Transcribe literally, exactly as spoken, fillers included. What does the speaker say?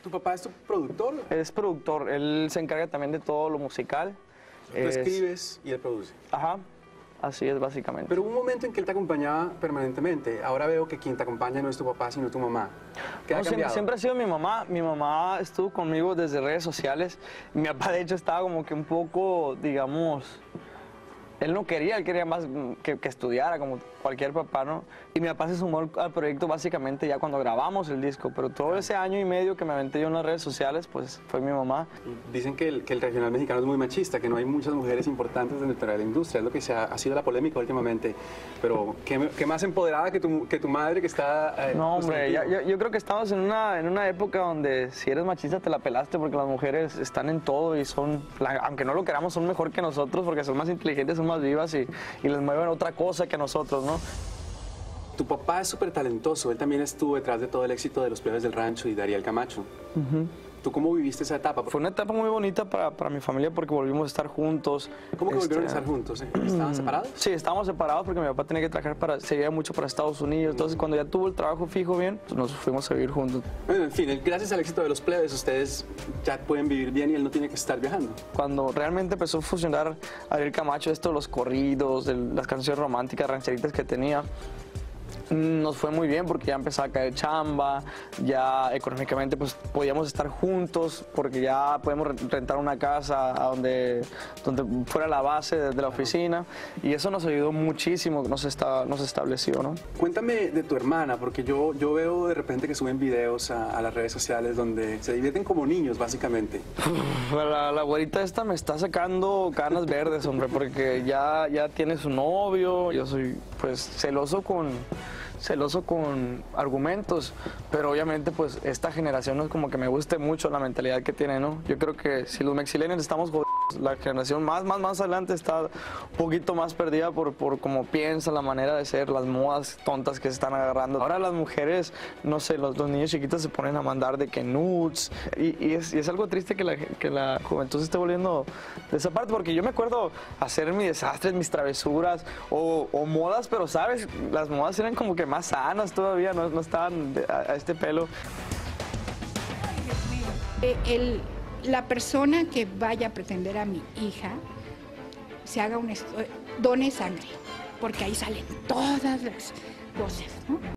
¿Tu papá es tu productor? Es productor, él se encarga también de todo lo musical. Tú Es- escribes y él produce. Ajá, así es básicamente. Pero hubo un momento en que él te acompañaba permanentemente. Ahora veo que quien te acompaña no es tu papá, sino tu mamá. ¿Qué ha No, siempre, cambiado? siempre ha sido mi mamá. Mi mamá estuvo conmigo desde redes sociales. Mi papá, de hecho, estaba como que un poco, digamos, él no quería, él quería más que, que estudiara, como cualquier papá, ¿no? Y mi papá se sumó al, al proyecto básicamente ya cuando grabamos el disco, pero todo ese año y medio que me aventé yo en las redes sociales, pues fue mi mamá. Dicen que el, que el regional mexicano es muy machista, que no hay muchas mujeres importantes dentro de la industria. Es lo que se ha, ha sido la polémica últimamente. Pero, ¿qué, qué más empoderada que tu, que tu madre que está... eh, No, hombre, ya- contigo? yo, yo creo que estamos en una, en una época donde si eres machista te la pelaste porque las mujeres están en todo y son, la- aunque no lo queramos, son mejor que nosotros porque son más inteligentes, son más vivas y, y les mueven otra cosa que nosotros, ¿no? Tu papá es súper talentoso. Él también estuvo detrás de todo el éxito de Los Plebes del Rancho y Dariel Camacho. ¿Tú cómo viviste esa etapa? Fue una etapa muy bonita para, para mi familia porque volvimos a estar juntos. ¿Cómo que volvieron a Este, estar juntos? eh? ¿Estaban separados? Sí, estábamos separados porque mi papá tenía que trabajar para, se iba mucho para Estados Unidos. Entonces, cuando ya tuvo el trabajo fijo bien, pues nos fuimos a vivir juntos. Bueno, en fin, gracias al éxito de Los Plebes, ustedes ya pueden vivir bien y él no tiene que estar viajando. Cuando realmente empezó a fusionar Ariel Camacho, esto, los corridos, el- las canciones románticas, rancheritas que tenía, nos fue muy bien porque ya empezaba a caer chamba, ya económicamente pues podíamos estar juntos porque ya podemos re- rentar una casa a donde, donde fuera la base de, de la oficina y eso nos ayudó muchísimo, nos, está, nos estableció, ¿no? Cuéntame de tu hermana, porque yo, yo veo de repente que suben videos a, a las redes sociales donde se divierten como niños, básicamente. La, la güerita esta me está sacando canas verdes, hombre, porque ya, ya tiene su novio, yo soy pues celoso con... celoso con argumentos, pero obviamente pues esta generación no es como que me guste mucho la mentalidad que tiene, ¿no? Yo creo que si los mexilenios estamos jodidos, la generación más, más, más adelante está un poquito más perdida por, por cómo piensa, la manera de ser, las modas tontas que se están agarrando. Ahora las mujeres, no sé, los, los niños chiquitos se ponen a mandar de que nudes y, y, es, y es algo triste que la, que la juventud se esté volviendo de esa parte, porque yo me acuerdo hacer mis desastres, mis travesuras o, o modas, pero sabes, las modas eran como que más sanas todavía, no, no estaban de- a, a este pelo. Eh, el- la persona que vaya a pretender a mi hija se haga un estu- done sangre, porque ahí salen todas las voces, ¿no?